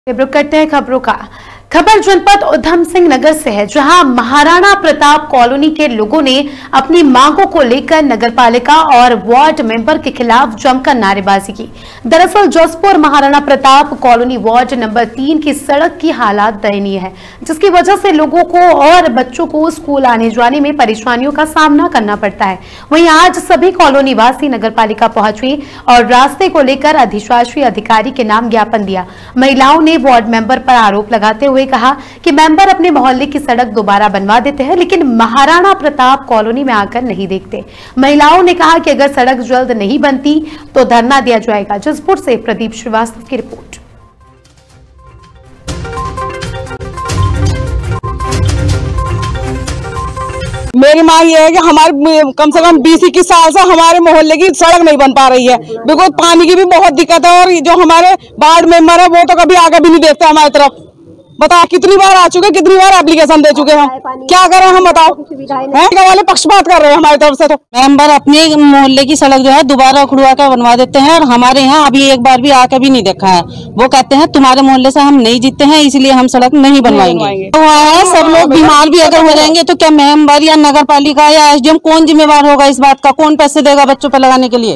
रुक करते हैं खबरों का। खबर जनपद उधम सिंह नगर से है, जहां महाराणा प्रताप कॉलोनी के लोगों ने अपनी मांगों को लेकर नगरपालिका और वार्ड मेंबर के खिलाफ जमकर नारेबाजी की। दरअसल Jaspur Maharana Pratap colony ward number 3 की सड़क की हालात दयनीय है, जिसकी वजह से लोगों को और बच्चों को स्कूल आने जाने में परेशानियों का सामना करना पड़ता है। वहीं आज सभी कॉलोनी वासी नगरपालिका पहुंचे और रास्ते को लेकर अधिशासी अधिकारी के नाम ज्ञापन दिया। महिलाओं ने वार्ड मेंबर पर आरोप लगाते हुए कहा कि मेंबर अपने मोहल्ले की सड़क दोबारा बनवा देते हैं, लेकिन महाराणा प्रताप कॉलोनी में आकर नहीं देखते। महिलाओं ने कहा कि अगर सड़क जल्द नहीं बनती तो धरना दिया जाएगा। जसपुर से प्रदीप श्रीवास्तव की रिपोर्ट। मेरी मांग ये है कि हमारे कम से कम 20-21 साल से हमारे मोहल्ले की सड़क नहीं बन पा रही है। बिल्कुल पानी की भी बहुत दिक्कत है और जो हमारे वार्ड मेंबर है वो तो कभी आगे भी नहीं देखते हमारी तरफ। बताओ कितनी बार आ चुके, कितनी बार एप्लीकेशन दे चुके हैं, क्या करें हम बताओ? वाले पक्षपात कर रहे हैं हमारी तरफ से। तो मेंबर अपने मोहल्ले की सड़क जो है दोबारा उखड़वा कर बनवा देते हैं और हमारे यहाँ अभी एक बार भी आकर भी नहीं देखा है। वो कहते हैं तुम्हारे मोहल्ले से हम नहीं जीतते हैं, इसलिए हम सड़क नहीं बनवाएंगे। तो है सब लोग बीमार भी अगर हो जाएंगे तो क्या मेंबर या नगर पालिका या SDM कौन जिम्मेवार होगा इस बात का? कौन पैसे देगा बच्चों पर लगाने के लिए?